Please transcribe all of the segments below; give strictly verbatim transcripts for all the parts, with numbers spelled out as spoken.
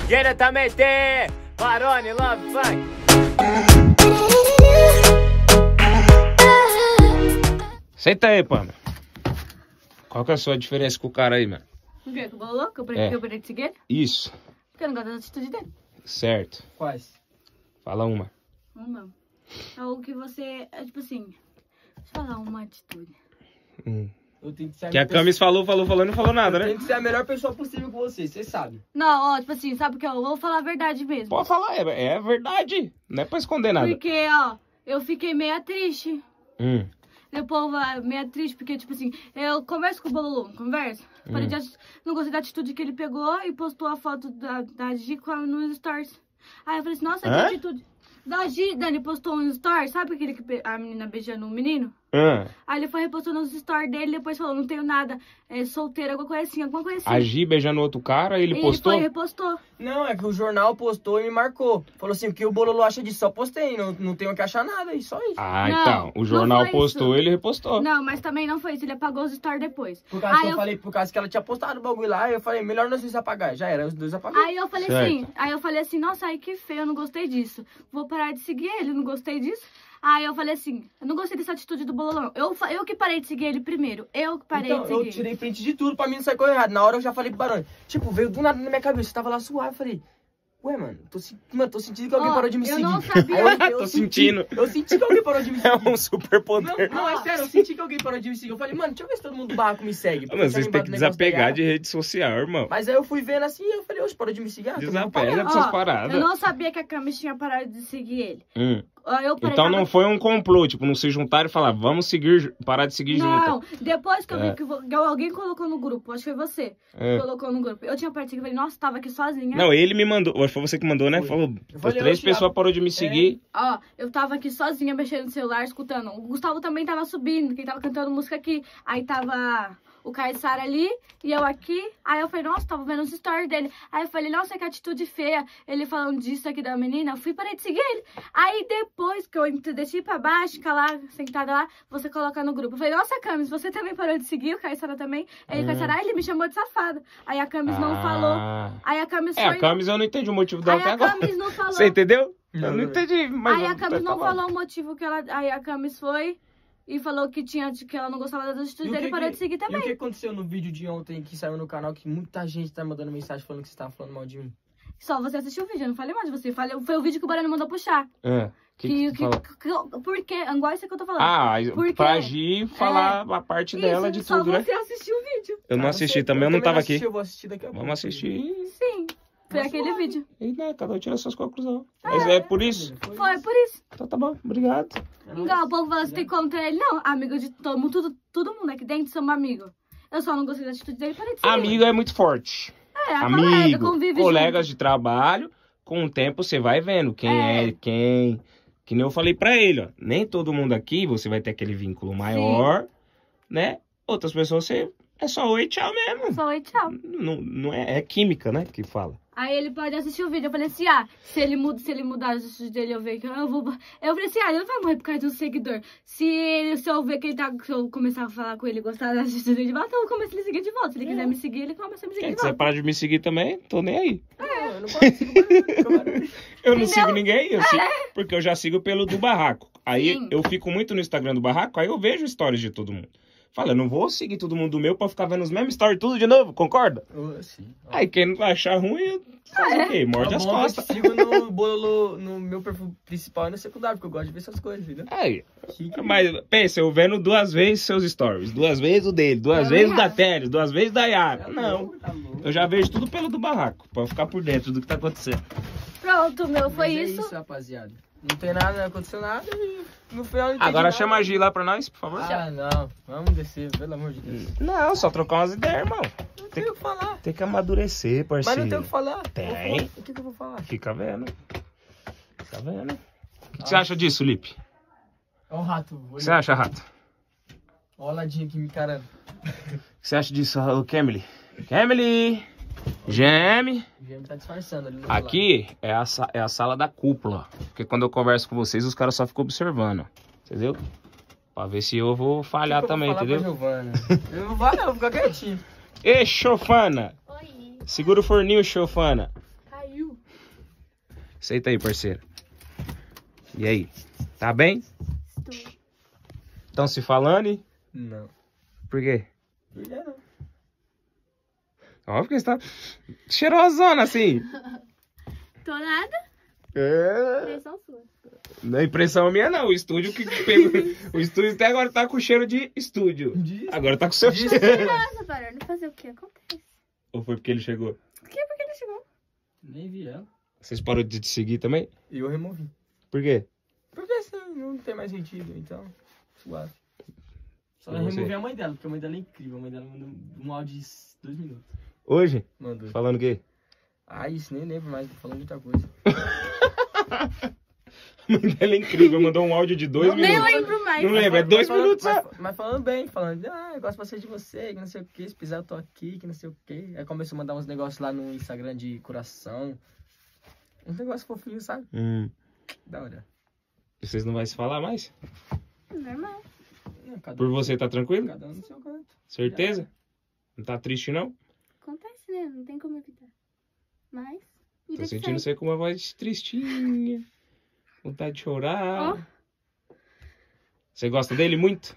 Diretamente, Barone Love Funk. Senta aí, Pamela. Qual que é a sua diferença com o cara aí, mano? O quê? Com o Bololô? Que eu É. parei de seguir ele? Isso. Porque eu não gosto da atitude dele. Certo. Quais? Fala uma. Não. É o que você... É tipo assim... Deixa eu falar uma atitude. Hum. Eu tenho que ser a Que a pessoa- Camis falou, falou, falou e não falou nada, Eu né? tenho que ser a melhor pessoa possível com você, você sabe. Não, ó, tipo assim, sabe o que eu vou falar a verdade mesmo. Pode falar, é, é verdade. Não é pra esconder nada. Porque, ó, eu fiquei meio triste. Hum. E o povo é meio triste, porque, tipo assim, eu converso com o Bololô, converso. Falei de ati- não gostei da atitude que ele pegou e postou a foto da, da Gi com a- nos stories. Aí eu falei assim, nossa, que Hã? atitude. Da Gi, Dani postou um story, sabe aquele que pe- a menina beijando o menino? Ah, Aí ele foi repostando os stories dele e depois falou, não tenho nada, é solteira, alguma coisa assim, alguma coisa assim. a Gi beijando outro cara, ele E postou? Ele foi repostou. Não, é que o jornal postou e me marcou. Falou assim, o que o Bololô acha disso? Só postei, não, não tenho que achar nada, e só isso. Ah, Não, então. O não jornal foi postou, isso. ele repostou. Não, mas também não foi isso, ele apagou os stories depois. Por causa Aí que eu, eu- falei, por causa que ela tinha postado o bagulho lá, eu falei, melhor nós dois apagar. Já era, os dois apagaram. Aí eu falei Certo. assim, aí eu falei assim, nossa, ai que feio, eu não gostei disso. Vou parar de seguir ele, não gostei disso. Aí eu falei assim, eu não gostei dessa atitude do Bololão. Eu, fa- eu que parei de seguir ele primeiro. Eu que parei Então, de eu seguir. tirei print de tudo pra mim não sair correndo errado. Na hora eu já falei pro Barone. Tipo, veio do nada na minha cabeça. Eu tava lá suave, eu falei... Ué, mano, tô, se- mano, tô sentindo que alguém Ó, parou de me eu seguir. não sabia. Aí eu, eu Tô senti- sentindo. Eu senti que alguém parou de me É seguir. um super poder. Não, não, é sério, eu senti que alguém parou de me seguir. Eu falei, mano, deixa eu ver se todo mundo do barraco me segue. porque Mano, tinha vocês têm lembrado que do negócio da desapegar Yara. de rede social, irmão. Mas aí eu fui vendo assim e eu falei, oxe, parou de me seguir. Ah, então eu vou Desapega parar. dessas Ó, paradas. eu não sabia que a Camis tinha parado de seguir ele. Hum. Ó, Eu parei, Então tava- não foi um complô, tipo, não se juntaram e falaram, vamos seguir, parar de seguir Não, junto. depois que eu É. vi que vo- que alguém colocou no grupo, acho que foi você, É. colocou no grupo. Eu tinha partido e falei, nossa, tava aqui sozinha. Não, ele me mandou, acho que foi você que mandou, né? Foi. Falou, Eu as falei, três oxe, pessoas a- pararam de me seguir. Ó, eu tava aqui sozinha mexendo no celular, escutando. O Gustavo também tava subindo, que tava cantando música aqui. Aí tava o Caissara ali e eu aqui. Aí eu falei, nossa, tava vendo os stories dele. Aí eu falei, nossa, que atitude feia. Ele falando disso aqui da menina, eu fui parei de seguir ele. Aí depois que eu ent- desci pra baixo, ficar lá, sentada lá, você coloca no grupo. Eu falei, nossa, Camis, você também parou de seguir, o Caissara também. Aí o Caissara, ah, ele me chamou de safada. Aí a Camis não Ah. falou. Aí a Camis É, foi... a Camis eu não entendi o motivo dela Aí até a agora. Camis não falou. Você entendeu? Não, eu não não. entendi, mas... Aí a Camis tá não bom. falou o motivo que ela... Aí a Camis foi e falou que, tinha, que ela não gostava das E atitudes o dele que e parou que- de seguir E o também. que aconteceu no vídeo de ontem que saiu no canal que muita gente tá mandando mensagem falando que você tava falando mal de mim? Só você assistiu o vídeo, eu não falei mais de você. Falei, foi o vídeo que o Barone mandou puxar. É, que, que, que falou? que, por quê? Igual isso que eu tô falando. Ah, Porque- pra agir, falar a parte dela de só tudo, né? você assistiu o vídeo. Eu não Ah, assisti sei, também, eu não tava aqui. assisti, Eu vou assistir daqui a pouco. Vamos assistir Sim, foi Mas aquele suave. vídeo. e, né, cada um tira suas conclusões. Mas é por isso. Foi por isso. Então tá bom, obrigado. Igual o povo falou, você tem contra ele. Não, amigo de todo mundo, tudo, todo mundo aqui dentro somos amigos. Eu só não gostei da atitude dele e parei de seguir. Amigo é muito forte. É, a Amigo, colega, convive colegas junto. de trabalho, com o tempo você vai vendo quem é, É. quem. Que nem eu falei pra ele, ó. Nem todo mundo aqui você vai ter aquele vínculo maior, né? Outras pessoas você é só oi, tchau mesmo. Só oi, tchau. Não, não é, é química, né? Que fala. Aí ele pode assistir o vídeo. Eu falei assim, ah, se ele, muda, se ele mudar as atitudes dele, eu ver que eu vou... Eu falei assim, ah, ele não vai morrer por causa de um seguidor. Se, ele, se eu ver que ele tá... Se eu começar a falar com ele e gostar das atitudes dele de volta, eu começo a me seguir de volta. Se ele quiser me seguir, ele começa a me seguir Quem de quiser volta. parar de me seguir também, tô nem aí. É, eu não posso seguir o Barone. Eu não Entendeu? sigo ninguém, eu sigo, porque eu já sigo pelo do barraco. Aí Sim. eu fico muito no Instagram do barraco, aí eu vejo stories de todo mundo. Fala, eu não vou seguir todo mundo do meu pra ficar vendo os mesmos stories tudo de novo, concorda? Ô, sim. Aí quem não achar ruim, faz o quê? Morde Tá as bom, eu costas. te sigo no bolo, no meu perfil principal e no secundário, porque eu gosto de ver essas coisas, entendeu? Aí, Chique. mas pensa, eu vendo duas vezes seus stories, duas vezes o dele, duas Não, vezes o não. da Télio, duas vezes da Yara. Tá Não, louco, tá louco. eu já vejo tudo pelo do barraco, pra eu ficar por dentro do que tá acontecendo. Pronto, meu, foi Mas é isso. isso, rapaziada. Não tem nada, não aconteceu nada e no final não entendi Agora nada. chama a Gi lá pra nós, por favor. Ah, não. Vamos descer, pelo amor de Deus. Não, só trocar umas ideias, irmão. Não tem o que falar. Tem que amadurecer, Mas parceiro. não tem o que falar. Tem. Eu vou falar. O que, que eu vou falar? Fica vendo. Fica vendo. O que você acha disso, Lipe? Ó o rato. O que você acha, Rato? Ó o ladinho aqui me encarando. O que você acha disso, ô, Camille? Camille! Geme! O Gêmeo tá disfarçando ali no Aqui é a, sa- é a sala da cúpula. Porque quando eu converso com vocês, os caras só ficam observando. Entendeu? Pra ver se eu vou falhar também, entendeu? Eu não vou não, vou ficar quietinho. Ei, chofana! Oi. Segura o forninho, chofana. Caiu. Senta aí, parceira. E aí? Tá bem? Estou. Estão se falando? hein? Não. Por quê? Por que não? Óbvio que você tá cheirosona assim. Tô nada. É. Impressão sua. Não é impressão minha, não. O estúdio que pegou. O estúdio até agora tá com cheiro de estúdio. Diz. Agora tá com seu Diz. cheiro. Nossa, Barone, fazer o que acontece? Ou foi porque ele chegou? Por que? Por que ele chegou? Nem vi ela. Vocês pararam de te seguir também? E eu removi. Por quê? Porque assim, não tem mais sentido, então, suave. Só E eu você? removi a mãe dela, porque a mãe dela é incrível. A mãe dela mandou um áudio de dois minutos. Hoje? Mandou. Falando o quê? Ah, isso nem lembro mais, tô falando muita coisa. A mãe dela é incrível, mandou um áudio de dois Não, minutos. Nem lembro mais. Não lembro, é Mas dois falando- minutos só. Mas, mas falando bem, falando, ah, eu gosto bastante de você, que não sei o que, se precisar eu tô aqui, que não sei o que. Aí começou a mandar uns negócios lá no Instagram de coração. Uns negócios fofinhos, sabe? Hum. Da hora. E vocês não vão se falar mais? Normal. Não, cada, Por você tá tranquilo? cada um no seu canto. Certeza? Não tá triste, não? Acontece, né? Não tem como evitar. Mas. Tô vida que sentindo segue. você com uma voz tristinha. Vontade de chorar. Ó. Você gosta dele muito?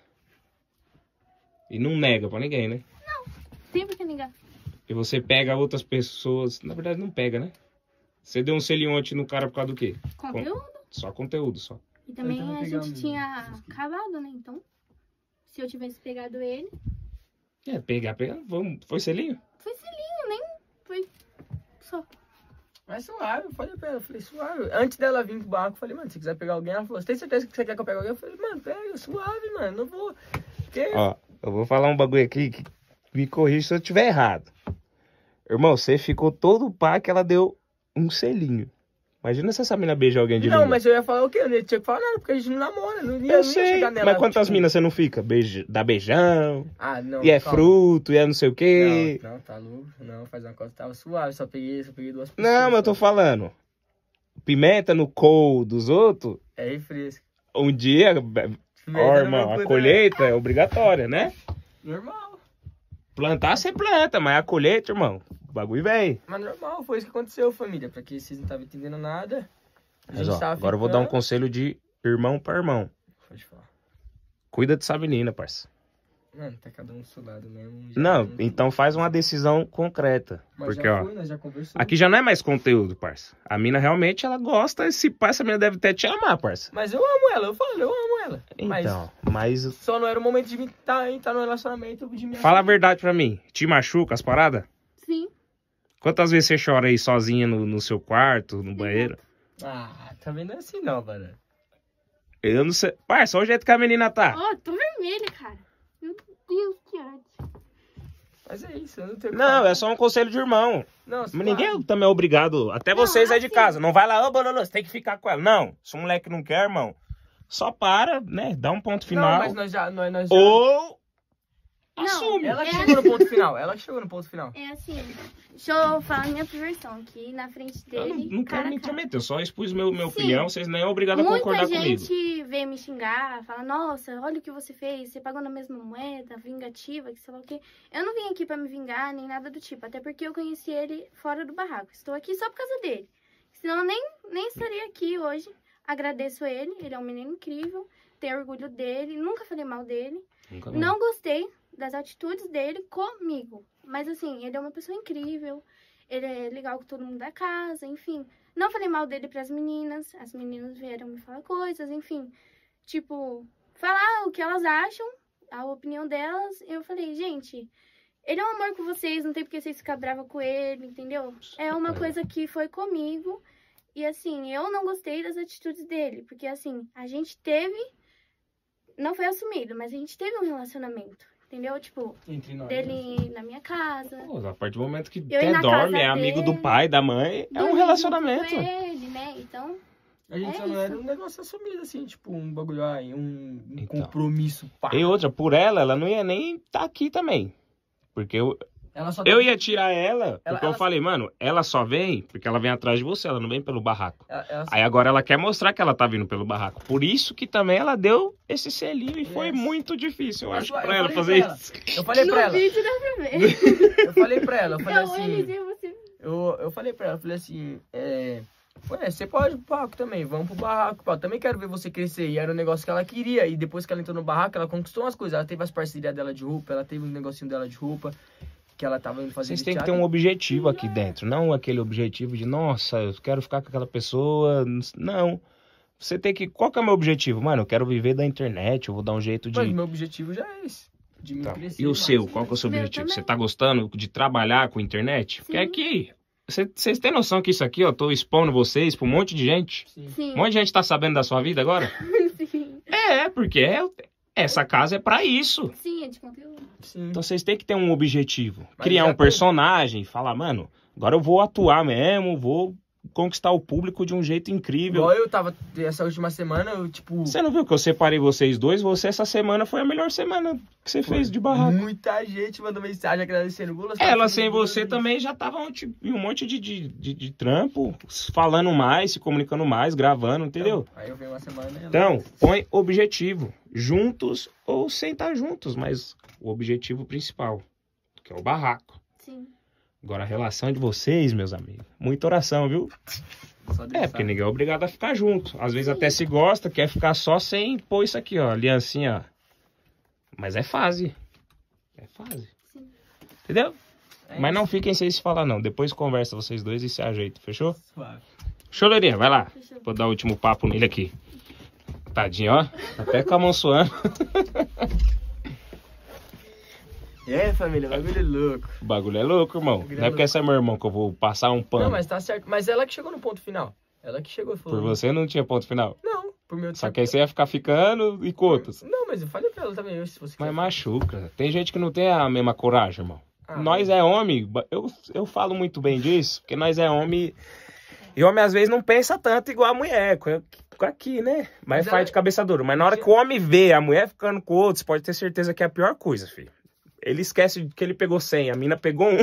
E não nega pra ninguém, né? Sempre que negar. E você pega outras pessoas. Na verdade, não pega, né? Você deu um selinho ontem no cara por causa do quê? Conteúdo. Só conteúdo, só. E também Eu tava a pegando gente tinha essas aqui. acabado, né? Então, se eu tivesse pegado ele, É, pegar, pegar. Vamos. Foi selinho? foi selinho, nem foi só. Mas suave, eu falei pra ela, eu falei, suave. Antes dela vir pro barco, eu falei, mano, se quiser pegar alguém, ela falou, você tem certeza que você quer que eu pegue alguém? Eu falei, mano, pega, suave, mano, não vou. Porque... Ó, eu vou falar um bagulho aqui que me corrija se eu estiver errado. Irmão, você ficou todo pá que ela deu um selinho. Imagina se essa mina beija alguém de Não, língua. mas eu ia falar o quê? Eu não tinha que falar nada, porque a gente não namora, não ia, Eu não ia sei, chegar nela. mas quantas tipo, minas você não fica? Beija, dá beijão, Ah, não. e é calma. fruto, e é não sei o quê. Não, não, tá louco. Não, faz uma coisa, tava suave, só peguei, só peguei duas Não, mas eu tô falando. Pimenta no cou dos outros, É refresco. um dia, ó, irmão, a colheita é obrigatória, né? Normal. Plantar você planta, mas a colheita, irmão, o bagulho vem. Mas normal, foi isso que aconteceu, família. Pra que vocês não estavam entendendo nada. A Mas gente ó, tava agora eu vou dar um ficando- conselho de irmão pra irmão. Pode falar. Cuida dessa menina, parça. Mano, tá cada um do seu lado mesmo. já Não, não- então faz uma decisão concreta. Mas Porque, já ó, foi, nós já conversamos. aqui já não é mais conteúdo, parça. A mina realmente, ela gosta, esse pai, essa mina deve até te amar, parça. Mas eu amo ela, eu falo, eu amo ela. Mas Então, mas só não era o momento de me estar tá, no relacionamento de me fala a verdade pra mim. Te machuca as paradas? Sim. Quantas vezes você chora aí sozinha no, no seu quarto, no banheiro? Ah, também não é assim não, mano. Eu não sei. Parça, olha o jeito que a menina tá. Ó, tô vermelha, cara. Meu Deus, que ódio. Mas é isso, eu não tenho o que Não, falar. é só um conselho de irmão. Não, Mas suave. ninguém também é obrigado. Até Não, vocês aí de assim- casa. Não vai lá, ô, Bololô, você tem que ficar com ela. Não, se o moleque não quer, irmão, só para, né? Dá um ponto Não, final. mas nós já... Nós, nós já... Ou Não, assume. Ela que É chegou no ponto final, ela que chegou no ponto final. É assim, deixa eu falar minha versão aqui na frente Eu dele. não, não cara quero a me cara. intrometer, eu só expus meu, minha Sim. opinião, vocês nem é obrigado a concordar Muita comigo. gente veio me xingar, fala, nossa, olha o que você fez, você pagou na mesma moeda, vingativa, que sei lá o quê. Eu não vim aqui pra me vingar, nem nada do tipo, até porque eu conheci ele fora do barraco. Estou aqui só por causa dele. Senão eu nem, nem estaria aqui hoje. Agradeço ele, ele é um menino incrível, tenho orgulho dele, nunca falei mal dele. Nunca vi. Não gostei das atitudes dele comigo. Mas assim, ele é uma pessoa incrível. Ele é legal com todo mundo da casa, enfim. Não falei mal dele pras meninas. As meninas vieram me falar coisas, enfim. Tipo, falar o que elas acham, a opinião delas. Eu falei, gente, ele é um amor com vocês, não tem porque vocês ficar bravos com ele, entendeu? É uma coisa que foi comigo. E assim, eu não gostei das atitudes dele. Porque assim, a gente teve... Não foi assumido, mas a gente teve um relacionamento, entendeu? Tipo, Entre nós. dele na minha casa. Pô, a partir do momento que Eu ir até na dorme, casa é amigo dele, do pai, da mãe, é um dormir relacionamento. junto com ele, né? Então, A gente É só não era isso. um negócio assumido, assim, tipo, um bagulho, ai, um, um Então. compromisso, pá. E outra, por ela, ela não ia nem estar aqui também. Porque eu, Ela só eu tá- ia tirar ela, porque Ela- eu ela- falei, mano, ela só vem porque ela vem atrás de você, ela não vem pelo barraco. Ela, ela só- Aí agora ela quer mostrar que ela tá vindo pelo barraco. Por isso que também ela deu esse selinho e foi Yes. muito difícil, eu Mas acho, eu pra ela falei fazer pra ela. isso. Eu falei pra no ela, vídeo dá pra ver. eu falei pra ela, eu falei Não, assim, eles e você. eu, eu falei pra ela, eu falei assim, é, Ué, você pode ir pro barraco também, vamos pro barraco, pá. Também quero ver você crescer. E era um negócio que ela queria. E depois que ela entrou no barraco, ela conquistou umas coisas. Ela teve as parcerias dela de roupa, ela teve um negocinho dela de roupa, que ela tava indo fazer. Vocês de têm que ter teatro. um objetivo aqui dentro, não aquele objetivo de, nossa, eu quero ficar com aquela pessoa. Não. Você tem que. Qual que é o meu objetivo? Mano, eu quero viver da internet, eu vou dar um jeito de. Mas meu objetivo já é esse. De me Tá. crescer E o mais. seu? Qual que é o seu Meu objetivo? também. Você tá gostando de trabalhar com internet? Porque aqui, vocês têm noção que isso aqui, ó, tô expondo vocês pra um monte de gente? Sim. Sim. Um monte de gente tá sabendo da sua vida agora? Sim. É, porque é, essa casa é pra isso. Sim, é de conteúdo. Sim. Então vocês têm que ter um objetivo. Mas Criar já um tem. personagem, falar, mano, agora eu vou atuar mesmo, vou conquistar o público de um jeito incrível. Igual eu tava, essa última semana, eu, tipo... Você não viu que eu separei vocês dois? Você, essa semana, foi a melhor semana que você fez de barraco. Muita gente mandou mensagem agradecendo. Gula, você tá Ela fazendo sem Gula, você gente. também já tava um, tipo, um monte de, de, de, de trampo, falando mais, se comunicando mais, gravando, entendeu? Então, aí eu venho uma semana e ela- Então, põe objetivo. Juntos ou sem estar juntos, mas o objetivo principal, que é o barraco. Sim. Agora, a relação de vocês, meus amigos, muita oração, viu? Só Deus É, porque sabe. ninguém é obrigado a ficar junto. Às vezes até se gosta, quer ficar só sem pôr isso aqui, ó, aliancinha, ó. Mas é fase. É fase. Sim. Entendeu? É Mas não isso. fiquem sem se falar, não. Depois conversa vocês dois e se ajeita, fechou? Suave. Choleirinha, vai lá. Fechou. Vou dar o último papo nele aqui. Tadinho, ó. Até com a mão suando. É, família, bagulho é louco. O bagulho é louco, irmão. Bagulho é Não é porque esse é meu irmão que eu vou passar um pano. Não, mas tá certo. Mas ela que chegou no ponto final. Ela que chegou e falou... Por você não tinha ponto final. Não, por meu... Só que aí você ia ficar ficando e com outros. Não, mas eu falei pra ela também, eu, se você Mas quiser. machuca. Tem gente que não tem a mesma coragem, irmão. Ah, Nós mas- é homem, eu, eu falo muito bem disso, porque nós é homem. E homem às vezes não pensa tanto igual a mulher, com- com aqui, né? Mas, Mas faz ela- de cabeça dura. Mas na hora que o homem vê a mulher ficando com outros, pode ter certeza que é a pior coisa, filho. Ele esquece que ele pegou cem, a mina pegou um.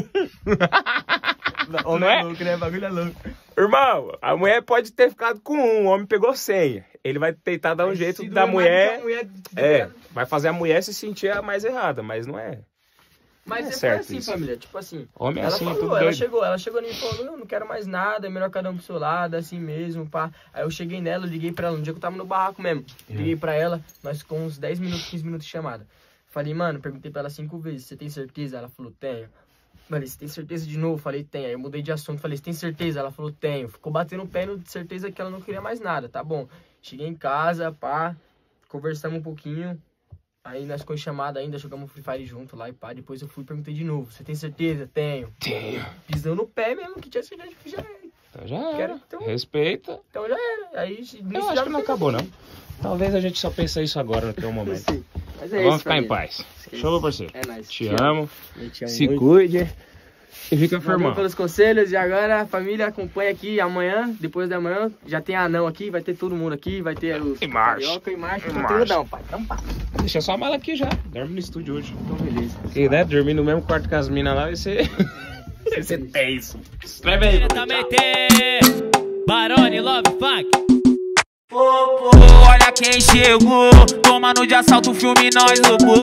Homem não é? louco, né? Bagulho é louco. Irmão, a mulher pode ter ficado com um, o homem pegou cem. Ele vai tentar dar um Mas jeito se da doer mais mulher. que a mulher- É, vai fazer a mulher se sentir a mais errada, mas não é. Mas Não é é certo assim, isso. família. Tipo assim, Homem é ela assim, falou, tudo ela doido. chegou, ela chegou em mim e falou, não, não quero mais nada, é melhor cada um pro seu lado, assim mesmo, pá. Aí eu cheguei nela, liguei pra ela, no dia que eu tava no barraco mesmo. Liguei pra ela, nós com uns dez minutos, quinze minutos de chamada. Falei, mano, perguntei pra ela cinco vezes, você tem certeza? Ela falou, tenho. Falei, você tem certeza de novo? Falei, tenho. Aí eu mudei de assunto, falei, você tem certeza? Ela falou, tenho. Ficou batendo o pé no de certeza que ela não queria mais nada, tá bom. Cheguei em casa, pá, conversamos um pouquinho. Aí nós ficamos chamada ainda, jogamos Free Fire junto lá e pá. Depois eu fui e perguntei de novo, você tem certeza? Tenho. Tenho. Pisou no pé mesmo, que tinha certeza que já era. Então já era. Quero, então- Respeita. Então já era. Aí, nisso Eu já acho que não fez- acabou, não. Talvez a gente só pense isso agora, no teu Não momento. sei. Mas é Vamos isso, ficar em família. paz. Show, meu parceiro. É nóis. Te amo. Eu te amo Se muito. cuide. E fica Valeu firmão. pelos conselhos e agora a família acompanha aqui amanhã, depois da manhã, já tem anão aqui, vai ter todo mundo aqui, vai ter os E marcha. carioca e marcha, E conteúdão, pai. Então pá. Deixa só a mala aqui já. Dorme no estúdio hoje. Então beleza. E, né, dormir no mesmo quarto que as minas lá vai ser... vai ser tenso. Escreve aí. Ele também tem Barone Love Funk. Olha quem chegou, tomando de assalto o filme nós louco.